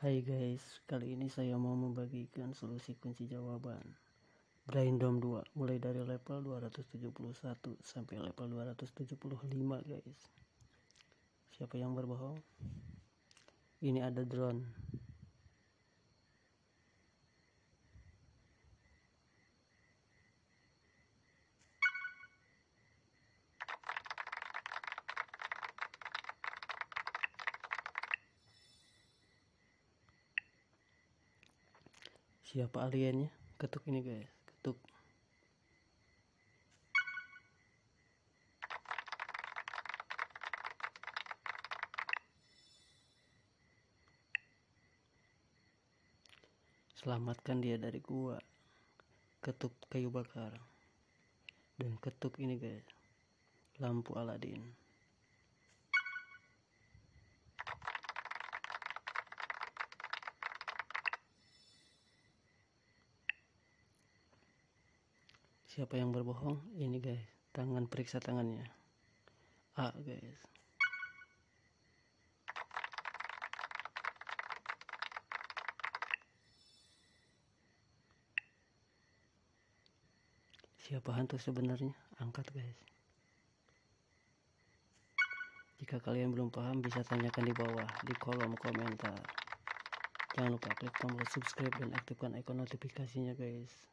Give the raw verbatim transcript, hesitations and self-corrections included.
Hai guys, kali ini saya mau membagikan solusi kunci jawaban Braindom dua mulai dari level dua ratus tujuh puluh satu sampai level dua ratus tujuh puluh lima guys. Siapa yang berbohong? Ini ada drone. Siapa aliennya? Ketuk ini guys, ketuk. Selamatkan dia dari gua. Ketuk kayu bakar. Dan ketuk ini guys, lampu Aladin. Siapa yang berbohong? Ini guys, tangan, periksa tangannya. A guys. Siapa hantu sebenarnya? Angkat guys. Jika kalian belum paham bisa tanyakan di bawah di kolom komentar. Jangan lupa klik tombol subscribe dan aktifkan icon notifikasinya guys.